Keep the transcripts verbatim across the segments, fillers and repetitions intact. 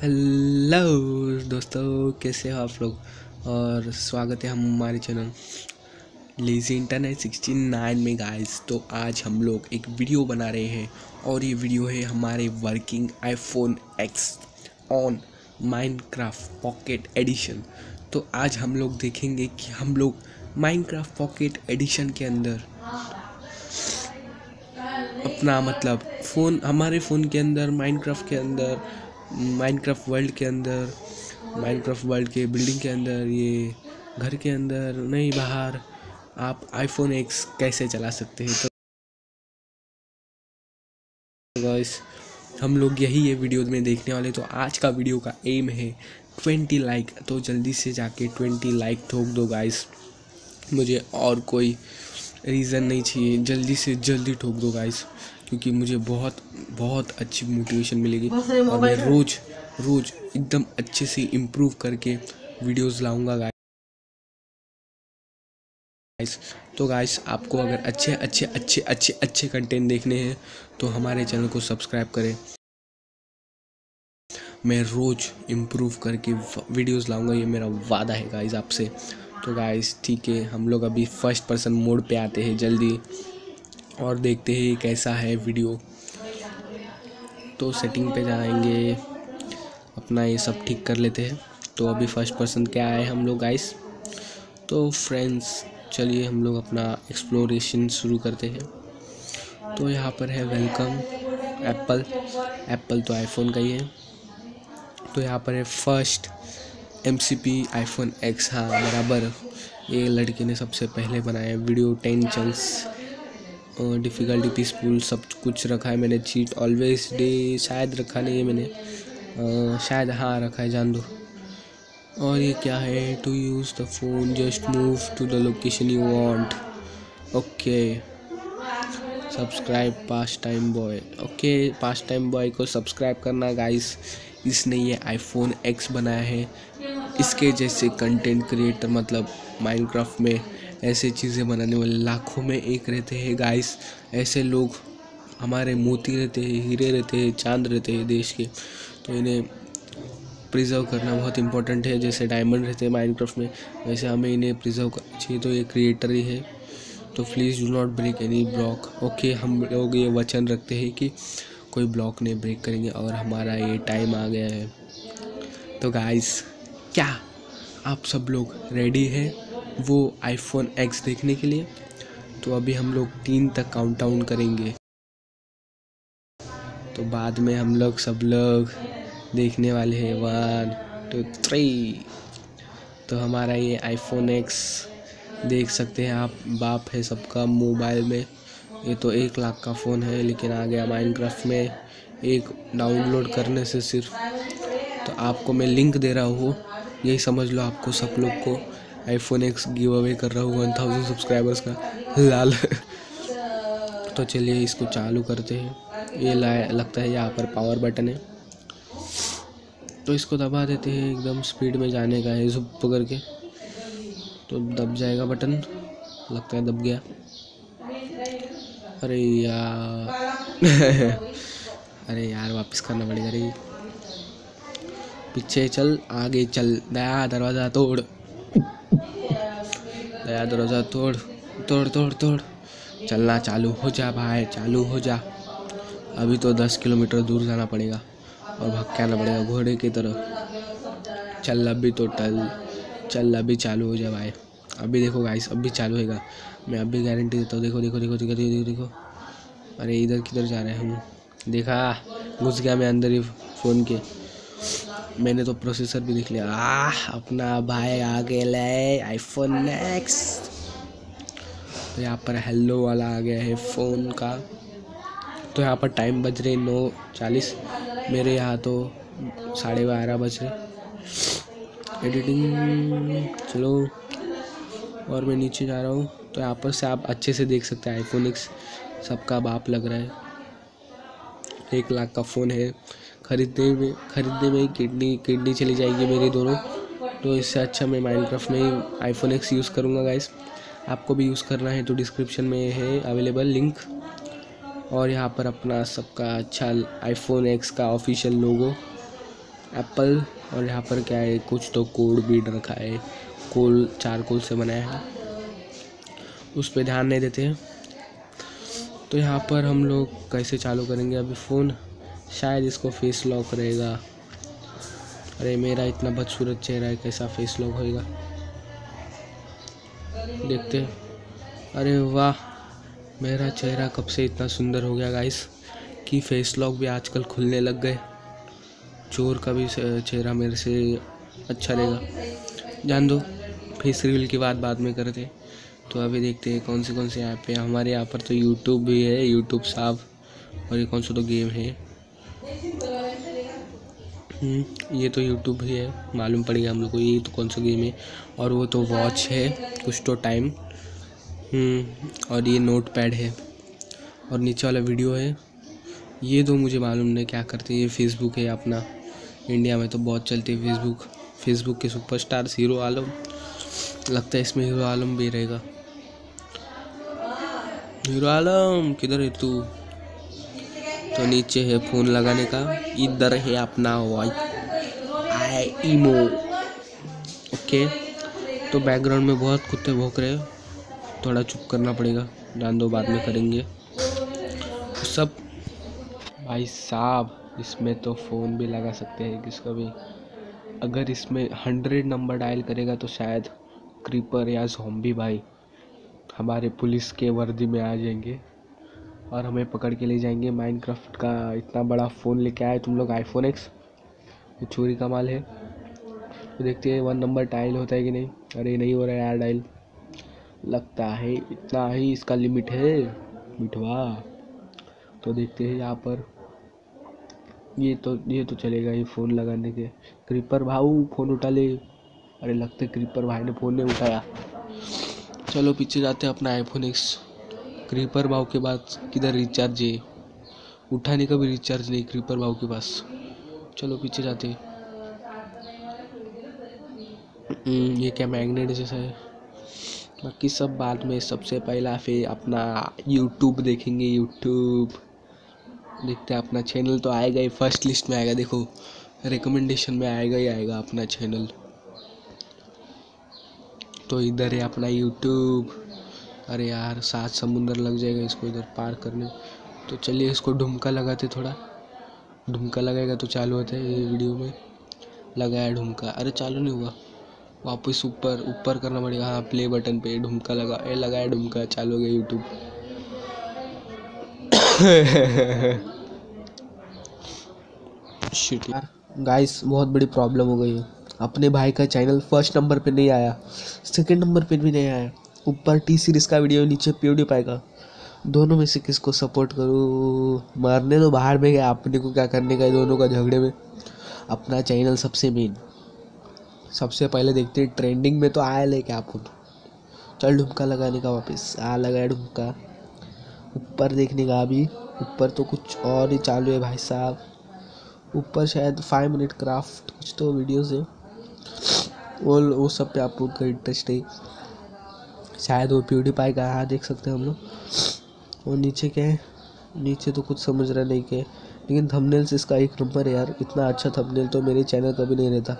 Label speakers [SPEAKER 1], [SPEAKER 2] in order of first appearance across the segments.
[SPEAKER 1] Hello दोस्तों, कैसे हो आप लोग। और स्वागत है हम हमारे channel Lazy Internet sixty nine में गाइस। तो आज हम लोग एक वीडियो बना रहे हैं और ये वीडियो है हमारे working iPhone X on Minecraft Pocket Edition. तो आज हम लोग देखेंगे कि हम लोग माइनक्राफ्ट पॉकेट एडिशन के अंदर अपना मतलब फ़ोन हमारे फ़ोन के अंदर माइनक्राफ्ट के अंदर माइनक्राफ्ट वर्ल्ड के अंदर माइनक्राफ्ट वर्ल्ड के बिल्डिंग के अंदर ये घर के अंदर नहीं बाहर आप आईफोन एक्स कैसे चला सकते हैं। तो गाइस हम लोग यही ये वीडियो में देखने वाले। तो आज का वीडियो का एम है ट्वेंटी लाइक। तो जल्दी से जाके ट्वेंटी लाइक ठोक दो गाइस, मुझे और कोई रीज़न नहीं चाहिए, जल्दी से जल्दी ठोक दो गाइस, क्योंकि मुझे बहुत बहुत अच्छी मोटिवेशन मिलेगी और मैं रोज़ रोज़ एकदम अच्छे से इम्प्रूव करके वीडियोस लाऊंगा गाइस। तो गाइस आपको अगर अच्छे अच्छे अच्छे अच्छे अच्छे कंटेंट देखने हैं तो हमारे चैनल को सब्सक्राइब करें। मैं रोज़ इम्प्रूव करके वीडियोस लाऊंगा, ये मेरा वादा है गाइस आपसे। तो गाइस ठीक है, हम लोग अभी फर्स्ट पर्सन मोड पे आते हैं जल्दी और देखते हैं कैसा है वीडियो। तो सेटिंग पे जाएंगे, अपना ये सब ठीक कर लेते हैं। तो अभी फर्स्ट पर्सन क्या है हम लोग गाइस। तो फ्रेंड्स चलिए हम लोग अपना एक्सप्लोरेशन शुरू करते हैं। तो यहाँ पर है वेलकम एप्पल। एप्पल तो आईफोन का ही है। तो यहाँ पर है first M C P iPhone X. हाँ बराबर, ये लड़के ने सबसे पहले बनाया video. Ten chunks difficulty peaceful सब कुछ रखा है मैंने। चीट ऑलवेज डे शायद रखा नहीं है मैंने, आ, शायद हाँ रखा है, जान दो। और ये क्या है, to use the phone just move to the location you want. Okay subscribe Past Time Boy. Okay Past Time Boy को सब्सक्राइब करना गाइस, इसने ये आईफोन एक्स बनाया है। इसके जैसे कंटेंट क्रिएटर मतलब माइनक्राफ्ट में ऐसे चीज़ें बनाने वाले लाखों में एक रहते हैं गाइस। ऐसे लोग हमारे मोती रहते हैं, हीरे रहते हैं, चांद रहते हैं देश के। तो इन्हें प्रिजर्व करना बहुत इंपॉर्टेंट है। जैसे डायमंड रहते हैं माइनक्राफ्ट में, वैसे हमें इन्हें प्रिजर्व करना चाहिए। तो ये क्रिएटर ही है। तो please do not break any block. Okay हम लोग ये वचन रखते हैं कि कोई ब्लॉक नहीं ब्रेक करेंगे। और हमारा ये टाइम आ गया है। तो गाइस क्या आप सब लोग रेडी हैं वो आईफोन एक्स देखने के लिए? तो अभी हम लोग तीन तक काउंट डाउन करेंगे, तो बाद में हम लोग सब लोग देखने वाले हैं। One two three. तो हमारा ये आईफोन एक्स देख सकते हैं आप, बाप है सबका मोबाइल में। ये तो एक लाख का फ़ोन है लेकिन आ गया माइनक्राफ्ट में एक डाउनलोड करने से सिर्फ। तो आपको मैं लिंक दे रहा हूँ, यही समझ लो आपको सब लोग को आईफोन एक्स गिव अवे कर रहा हूँ वन थाउजेंड सब्सक्राइबर्स का लाल। तो चलिए इसको चालू करते हैं। ये लगता है यहाँ पर पावर बटन है, तो इसको दबा देते हैं। एकदम स्पीड में जाने का है, झुप करके तो दब जाएगा बटन। लगता है दब गया। अरे यार अरे यार वापस करना पड़ेगा। रे पीछे चल आगे चल, दया दरवाज़ा तोड़, दया दरवाज़ा तोड़ तोड़ तोड़ तोड़। चलना चालू हो जा भाई, चालू हो जा। अभी तो दस किलोमीटर दूर जाना पड़ेगा और भाग के आना पड़ेगा घोड़े की तरह। चल अभी तो टल चल, अभी चालू हो जा भाई। अभी देखो गाइस, अभी चालू होगा, मैं अभी गारंटी देता हूँ। देखो देखो देखो देखो देखो देखो। अरे इधर किधर जा रहे हैं हम? देखा, घुस गया मैं अंदर ही फ़ोन के। मैंने तो प्रोसेसर भी देख लिया। आह अपना भाई आ गया ले आईफोन एक्स। तो यहाँ पर हेलो वाला आ गया है फ़ोन का। तो यहाँ पर टाइम बज रहे नौ चालीस, मेरे यहाँ तो साढ़े बारह बज रहे। एडिटिंग चलो, और मैं नीचे जा रहा हूँ। तो यहाँ पर से आप अच्छे से देख सकते हैं आईफोन एक्स सबका बाप लग रहा है। एक लाख का फ़ोन है, खरीदने में खरीदने में ही किडनी किडनी चली जाएगी मेरी दोनों। तो इससे अच्छा मैं माइनक्राफ्ट में ही आईफोन एक्स यूज़ करूँगा गाइस। आपको भी यूज़ करना है तो डिस्क्रिप्शन में है अवेलेबल लिंक। और यहाँ पर अपना सबका अच्छा आईफोन एक्स का ऑफिशियल लोगो। एप्पल। और यहाँ पर क्या है, कुछ तो कोड भी रखा है, कोल चारकोल से बनाया है, उस पर ध्यान नहीं देते हैं। तो यहाँ पर हम लोग कैसे चालू करेंगे अभी फ़ोन, शायद इसको फेस लॉक रहेगा। अरे मेरा इतना बदसूरत चेहरा है, कैसा फेस लॉक होएगा, देखते हैं। अरे वाह, मेरा चेहरा कब से इतना सुंदर हो गया गाइस कि फेस लॉक भी आजकल खुलने लग गए। चोर का भी चेहरा मेरे से अच्छा रहेगा। जान दो, फेस रिवील की बात बाद में करते। तो अभी देखते हैं कौन से कौन से ऐप है हमारे यहाँ पर। तो यूट्यूब भी है, यूट्यूब साहब, और ये कौन सा तो गेम है, ये तो यूट्यूब ही है, मालूम पड़ेगा हम लोग को ये तो कौन सा गेम है। और वो तो वॉच है, कुछ तो टाइम, और ये नोट पैड है, और नीचे वाला वीडियो है। ये दो मुझे मालूम नहीं क्या करते। ये फेसबुक है अपना, इंडिया में तो बहुत चलती है फेसबुक। फेसबुक के सुपरस्टार हीरो आलम, लगता है इसमें हीरो आलम भी रहेगा। हीरो आलम किधर है तू? तो नीचे है फ़ोन लगाने का, इधर है अपना वाई आई इमो। ओके, तो बैकग्राउंड में बहुत कुत्ते भौंक रहे हैं, थोड़ा चुप करना पड़ेगा, जान दो बाद में करेंगे सब। भाई साहब, इसमें तो फ़ोन भी लगा सकते हैं किसका भी। अगर इसमें हंड्रेड नंबर डायल करेगा तो शायद क्रीपर या ज़ॉम्बी भाई हमारे पुलिस के वर्दी में आ जाएंगे और हमें पकड़ के ले जाएंगे। माइनक्राफ्ट का इतना बड़ा फ़ोन लेके आए तुम लोग, आईफोन एक्स, ये चोरी का माल है। तो देखते हैं वन नंबर डायल होता है कि नहीं। अरे नहीं हो रहा है यार डायल, लगता है इतना ही इसका लिमिट है मिठवा। तो देखते हैं यहाँ पर, ये तो ये तो चलेगा ये फ़ोन लगाने के। क्रीपर भाऊ फ़ोन उठा ले। अरे लगता है क्रीपर भाई ने फ़ोन नहीं उठाया। चलो पीछे जाते हैं अपना आईफोन एक्स। क्रीपर भाव के बाद किधर रिचार्ज है, उठाने का भी रिचार्ज नहीं क्रीपर भाव के पास। चलो पीछे जाते हैं। ये क्या मैग्नेट जैसा है, बाकी सब बाद में। सबसे पहला फिर अपना यूट्यूब देखेंगे। यूट्यूब देखते हैं, अपना चैनल तो आएगा ही, फर्स्ट लिस्ट में आएगा, देखो रिकमेंडेशन में आएगा ही आएगा अपना चैनल। तो इधर है अपना यूट्यूब। अरे यार सात समुंदर लग जाएगा इसको इधर पार करने। तो चलिए इसको ढुमका लगाते, थोड़ा ढुमका लगाएगा तो चालू होता है ये वीडियो में। लगाया ढुमका, अरे चालू नहीं हुआ, वापस ऊपर ऊपर करना पड़ेगा। हाँ प्ले बटन पे ढुमका लगा, ए लगाया ढुमका, चालू हो गया यूट्यूब। शिट यार गाइस, बहुत बड़ी प्रॉब्लम हो गई है। अपने भाई का चैनल फर्स्ट नंबर पे नहीं आया, सेकंड नंबर पे भी नहीं आया, ऊपर टी सीरीज का वीडियो, नीचे प्यूडीफाई का। दोनों में से किसको सपोर्ट करूँ? मारने दो, बाहर में गया, अपने को क्या करने का है दोनों का झगड़े में। अपना चैनल सबसे मेन, सबसे पहले देखते हैं ट्रेंडिंग में तो आया ले क्या अपन। चल ढुमका लगाने का वापस, आ लगाया ढुमका। ऊपर देखने का, अभी ऊपर तो कुछ और ही चालू है भाई साहब। ऊपर शायद फाइव मिनट क्राफ्ट कुछ तो वीडियोस है, वो वो सब पे आप लोग का इंटरेस्ट है शायद। वो प्यूडीफाई का, हाँ देख सकते हैं हम लोग। और नीचे क्या है, नीचे तो कुछ समझ रहा नहीं क्या है, लेकिन थंबनेल से इसका एक नंबर है यार। इतना अच्छा थंबनेल तो मेरे चैनल कभी नहीं रहता।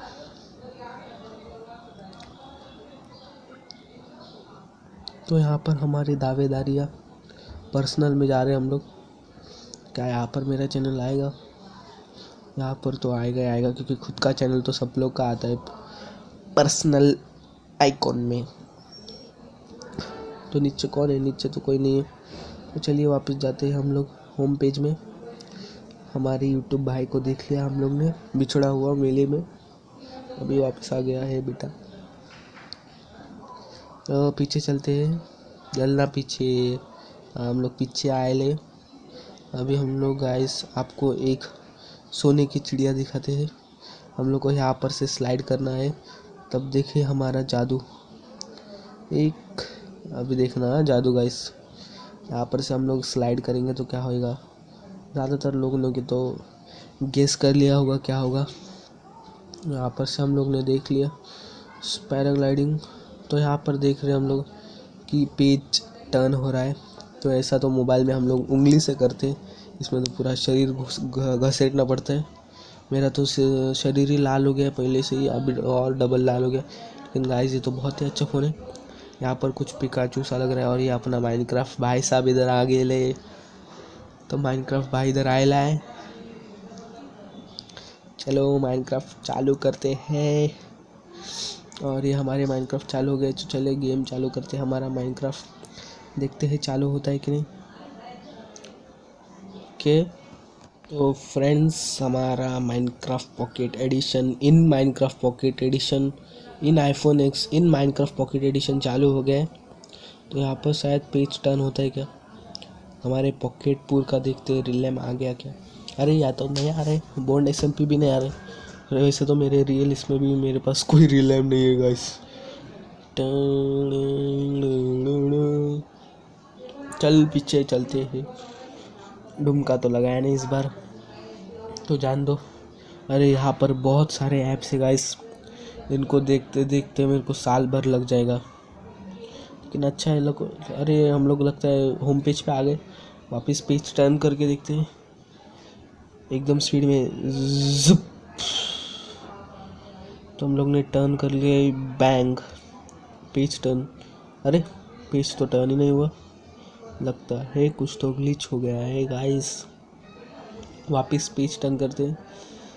[SPEAKER 1] तो यहाँ पर हमारी दावेदारियाँ पर्सनल में जा रहे हैं हम लोग। क्या यहाँ पर मेरा चैनल आएगा? यहाँ पर तो आएगा ही आएगा, क्योंकि खुद का चैनल तो सब लोग का आता है पर्सनल आइकॉन में। तो नीचे कौन है? नीचे तो कोई नहीं है। तो चलिए वापस जाते हैं हम लोग होम पेज में। हमारे यूट्यूब भाई को देख लिया हम लोग ने, बिछड़ा हुआ मेले में, अभी वापस आ गया है बेटा। तो पीछे चलते हैं, जलना पीछे, हम लोग पीछे आए ले। अभी हम लोग गाइस आपको एक सोने की चिड़िया दिखाते हैं। हम लोग को यहाँ पर से स्लाइड करना है, तब देखिए हमारा जादू। एक अभी देखना है जादू गाइस, यहाँ पर से हम लोग स्लाइड करेंगे तो क्या होएगा। ज़्यादातर लोगों ने तो गेस कर लिया होगा क्या होगा। यहाँ पर से हम लोग ने देख लिया पैराग्लाइडिंग। तो यहाँ पर देख रहे हैं हम लोग कि पेज टर्न हो रहा है। तो ऐसा तो मोबाइल में हम लोग उंगली से करते हैं, इसमें तो पूरा शरीर घुस घसीटना पड़ता है। मेरा तो श- शरीर ही लाल हो गया पहले से ही, अभी और डबल लाल हो गया। लेकिन गाइस ये तो बहुत ही अच्छा फ़ोन है। यहाँ पर कुछ पिकाचू सा लग रहा है और ये अपना माइनक्राफ्ट भाई साहब इधर आ गए ले। तो माइनक्राफ्ट भाई इधर आएला है। चलो माइनक्राफ्ट चालू करते हैं। और ये हमारे माइनक्राफ्ट चालू हो गए, तो चले गेम चालू करते हैं हमारा माइनक्राफ्ट। देखते हैं चालू होता है कि नहीं। के तो फ्रेंड्स हमारा Minecraft Pocket Edition in Minecraft Pocket Edition in iPhone X in Minecraft Pocket Edition चालू हो गया है। तो यहाँ पर शायद पेज टर्न होता है क्या। हमारे पॉकेट पूर का देखते रिलेम आ गया क्या। अरे या तो नहीं आ रहे, बॉन्ड एस एम पी भी नहीं आ रहे। अरे वैसे तो मेरे रियल इसमें भी मेरे पास कोई रिलेम नहीं है गाइस। चल पीछे चलते हैं। डुमका तो लगाया नहीं इस बार, तो जान दो। अरे यहाँ पर बहुत सारे ऐप्स है गाइस, इनको देखते देखते मेरे को साल भर लग जाएगा। लेकिन अच्छा है लोग। अरे हम लोग लगता है होम पेज पे आ गए। वापस पेज टर्न करके देखते हैं एकदम स्पीड में ज़ुप। तो हम लोग ने टर्न कर लिया बैंग। Page turn. अरे पेज तो टर्न ही नहीं हुआ, लगता है कुछ तो ग्लिच हो गया है गाइस। वापस पेज टर्न करते हैं।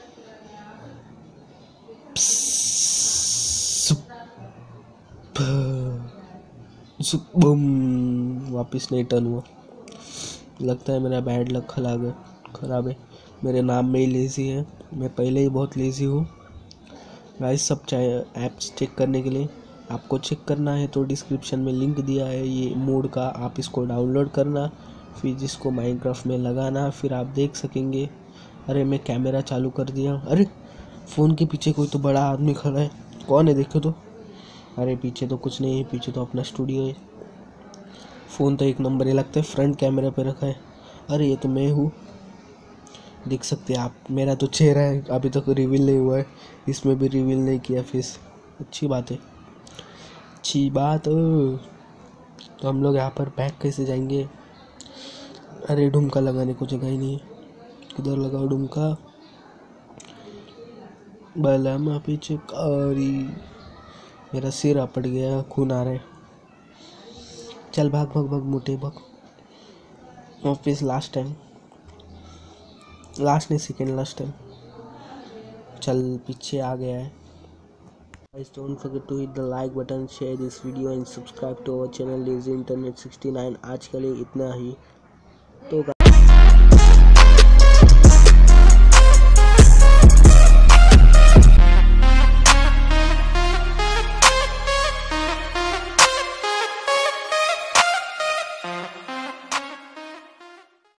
[SPEAKER 1] बूम, वापस नहीं टर्न हुआ। लगता है मेरा बैड लक खराब है खराब है मेरे नाम में ही लेज़ी है। मैं पहले ही बहुत लेज़ी हूँ गाइस। सब चाहे ऐप्स चेक करने के लिए आपको चेक करना है तो डिस्क्रिप्शन में लिंक दिया है ये मोड का, आप इसको डाउनलोड करना, फिर जिसको माइनक्राफ्ट में लगाना, फिर आप देख सकेंगे। अरे मैं कैमरा चालू कर दिया। अरे फ़ोन के पीछे कोई तो बड़ा आदमी खड़ा है, कौन है देखो तो। अरे पीछे तो कुछ नहीं है, पीछे तो अपना स्टूडियो है। फ़ोन तो एक नंबर है, लगता है फ्रंट कैमरा पे रखा है। अरे ये तो मैं हूँ, देख सकते हैं आप। मेरा तो चेहरा है, अभी तक रिवील नहीं हुआ है, इसमें भी रिवील नहीं किया फेस। अच्छी बात है, अच्छी बात। तो हम लोग यहाँ पर बैक कैसे जाएंगे। अरे ढुमका लगाने को जगह ही नहीं है, किधर लगाओ ढुमका। बलमा पीछे कारी, मेरा सिर अपट गया, खून आ रहा है। चल भाग भाग भाग मोटे भाग। वापस लास्ट टाइम, लास्ट नहीं सेकेंड लास्ट टाइम। चल पीछे आ गया है। Guys, don't forget to hit the like button, share this video and subscribe to our channel Lazy Internet sixty nine. आज के लिए इतना ही।